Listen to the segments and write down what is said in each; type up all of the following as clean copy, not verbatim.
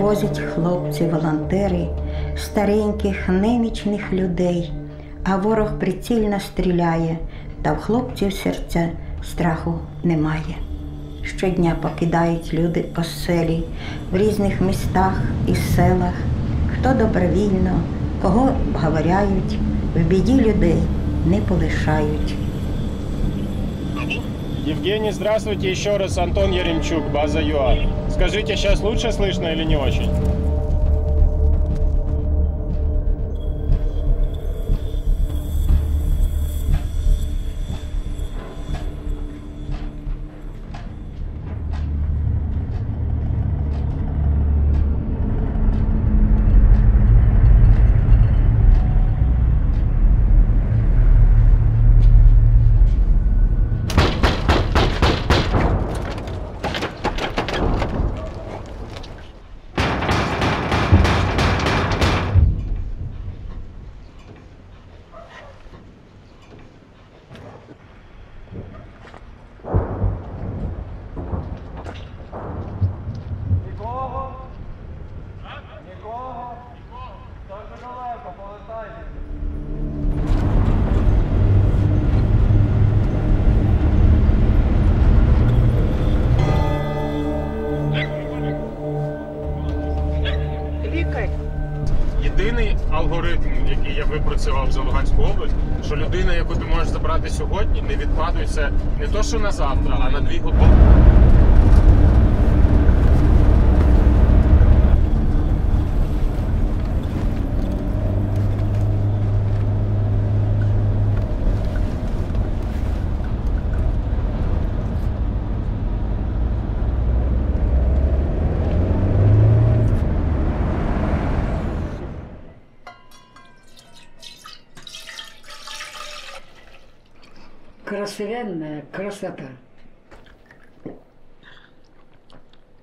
Возять хлопці-волонтери стареньких, немічних людей, а ворог прицільно стріляє, та в хлопців серця страху немає. Щодня покидають люди оселі в різних містах і селах, хто добровільно, кого обговоряють, в біді людей не полишають. Евгений, здравствуйте, еще раз Антон Яремчук, база ЮА. Скажите, сейчас лучше слышно или не очень? Єдиний алгоритм, який я випрацював за Луганську область, що людина, яку ти можеш забрати сьогодні, не відкладується не то, що на завтра, а на 2 години. Красивенная красота.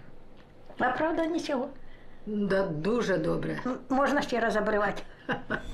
А правда нічого? Да дуже добре. Можна ще раз обривати.